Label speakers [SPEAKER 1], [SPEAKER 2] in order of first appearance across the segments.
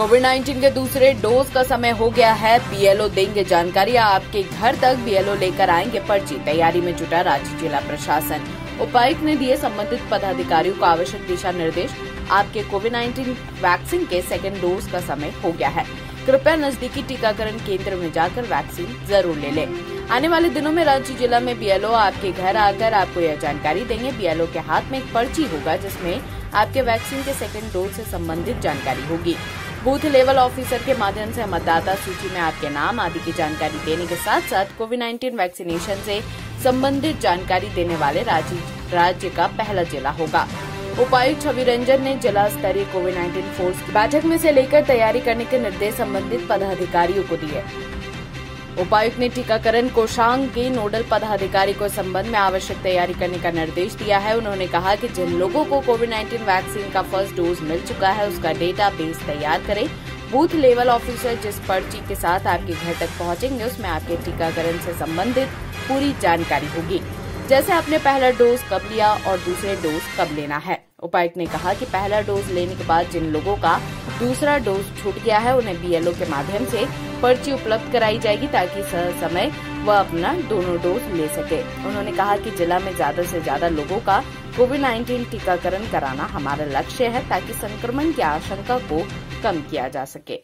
[SPEAKER 1] कोविड-19 के दूसरे डोज का समय हो गया है। बीएलओ देंगे जानकारी, आपके घर तक बीएलओ लेकर आएंगे पर्ची। तैयारी में जुटा रांची जिला प्रशासन। उपायुक्त ने दिए संबंधित पदाधिकारियों को आवश्यक दिशा निर्देश। आपके कोविड-19 वैक्सीन के सेकेंड डोज का समय हो गया है। कृपया नजदीकी टीकाकरण केंद्र में जाकर वैक्सीन जरूर ले लें। आने वाले दिनों में रांची जिला में बीएलओ आपके घर आकर आपको यह जानकारी देंगे। बीएलओ के हाथ में एक पर्ची होगा जिसमें आपके वैक्सीन के सेकेंड डोज से संबंधित जानकारी होगी। बूथ लेवल ऑफिसर के माध्यम से मतदाता सूची में आपके नाम आदि की जानकारी देने के साथ साथ कोविड-19 वैक्सीनेशन से संबंधित जानकारी देने वाले राज्य का पहला जिला होगा। उपायुक्त छवि रंजन ने जिला स्तरीय कोविड-19 फोर्स की बैठक में से लेकर तैयारी करने के निर्देश संबंधित पदाधिकारियों को दिए। उपायुक्त ने टीकाकरण कोषांग के नोडल पदाधिकारी को संबंध में आवश्यक तैयारी करने का निर्देश दिया है। उन्होंने कहा कि जिन लोगों को कोविड-19 वैक्सीन का फर्स्ट डोज मिल चुका है उसका डेटा बेस तैयार करें। बूथ लेवल ऑफिसर जिस पर्ची के साथ आपके घर तक पहुंचेंगे उसमें आपके टीकाकरण से संबंधित पूरी जानकारी होगी, जैसे आपने पहला डोज कब लिया और दूसरे डोज कब लेना है। उपायुक्त ने कहा कि पहला डोज लेने के बाद जिन लोगों का दूसरा डोज छूट गया है उन्हें बीएलओ के माध्यम से पर्ची उपलब्ध कराई जाएगी ताकि समय वह अपना दोनों डोज ले सके। उन्होंने कहा कि जिला में ज्यादा से ज्यादा लोगों का कोविड-19 टीकाकरण कराना हमारा लक्ष्य है ताकि संक्रमण की आशंका को कम किया जा सके।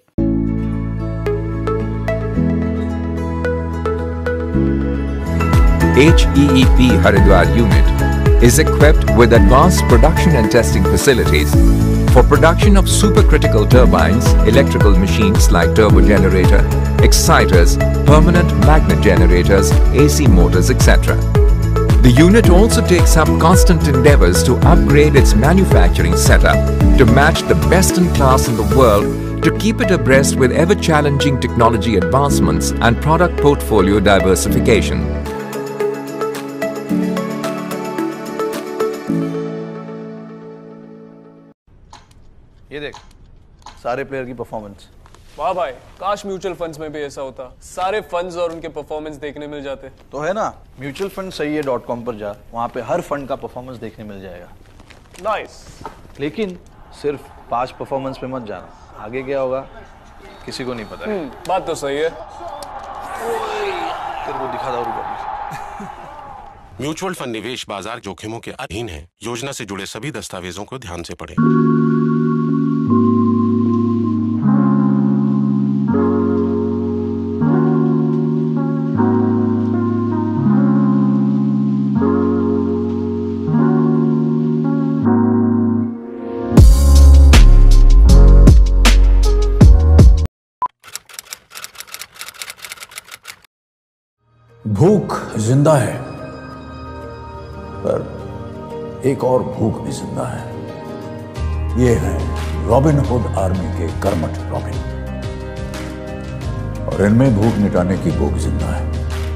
[SPEAKER 2] HEEP Haridwar unit is equipped with advanced production and testing facilities for production of supercritical turbines, electrical machines like turbo generator, exciters, permanent magnet generators, AC motors, etc. The unit also takes up constant endeavors to upgrade its manufacturing setup to match the best in class in the world, to keep it abreast with ever-challenging technology advancements and product portfolio diversification.
[SPEAKER 3] ये देख सारे player की performance.
[SPEAKER 4] वाह भाई, काश mutual funds में भी ऐसा होता, सारे फंड्स और उनके परफॉर्मेंस देखने मिल जाते।
[SPEAKER 3] तो है ना, म्यूचुअल फंड सही है .com पर जा, वहाँ पे हर फंड का परफॉर्मेंस देखने मिल जाएगा।
[SPEAKER 4] नाइस।
[SPEAKER 3] लेकिन सिर्फ 5 परफॉर्मेंस पे मत जाना, आगे क्या होगा किसी को नहीं पता है।
[SPEAKER 4] बात तो सही है।
[SPEAKER 3] तेरे को दिखा था
[SPEAKER 5] म्यूचुअल फंड निवेश बाजार जोखिमों के अधीन है। योजना से जुड़े सभी दस्तावेजों को ध्यान से पढ़ें।
[SPEAKER 6] भूख जिंदा है, पर एक और भूख भी जिंदा है। ये है रॉबिन हुड आर्मी के कर्मठ रॉबिन, और इनमें भूख मिटाने की भूख जिंदा है।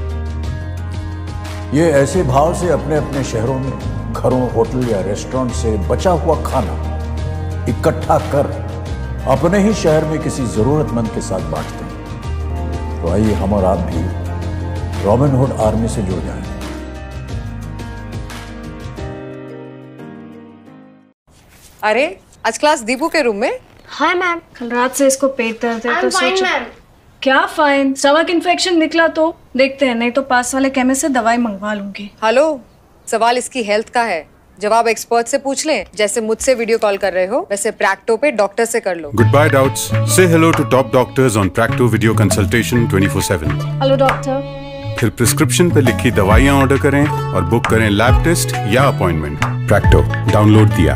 [SPEAKER 6] ये ऐसे भाव से अपने अपने शहरों में घरों, होटल या रेस्टोरेंट से बचा हुआ खाना इकट्ठा कर अपने ही शहर में किसी जरूरतमंद के साथ बांटते हैं। तो आइए हम और आप भी रॉबिन हुड आर्मी से जुड़ जाएं।
[SPEAKER 7] अरे आज क्लास दीपू के रूम में?
[SPEAKER 8] हाँ मैम, कल रात से इसको पेट दर्द है तो सोचा।
[SPEAKER 9] क्या फाइन? स्टमक इन्फेक्शन निकला तो देखते हैं, नहीं तो पास वाले केमिस्ट से दवाई मंगवा लूंगी।
[SPEAKER 7] हेलो, सवाल इसकी हेल्थ का है, जवाब एक्सपर्ट से पूछ लें। जैसे मुझसे वीडियो कॉल कर रहे हो वैसे प्रैक्टो पे डॉक्टर से कर लो।
[SPEAKER 10] गुड बाय डाउट्स, से hello to top doctors on Practo video consultation 24/7।
[SPEAKER 9] Hello doctor.
[SPEAKER 10] फिर प्रिस्क्रिप्शन पे लिखी दवाइयाँ ऑर्डर करें और बुक करें लैब टेस्ट या अपॉइंटमेंट। प्रैक्टो, डाउनलोड दिया।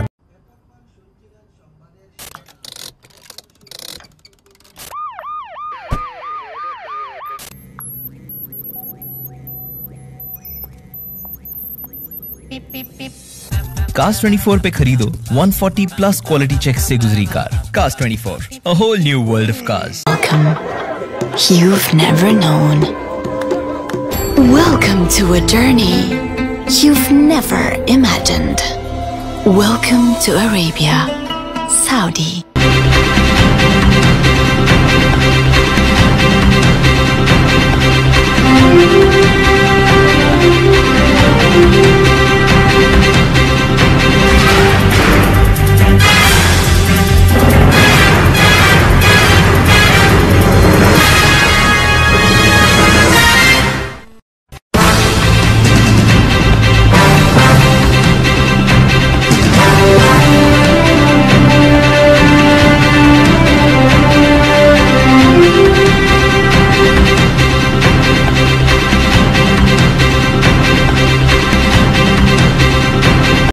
[SPEAKER 11] Cars 24 पे खरीदो 140 प्लस क्वालिटी चेक से गुजरी car. Cars 24, a whole new world of cars.
[SPEAKER 12] Welcome. You've never known. Welcome to a journey you've never imagined. Welcome to Arabia, Saudi.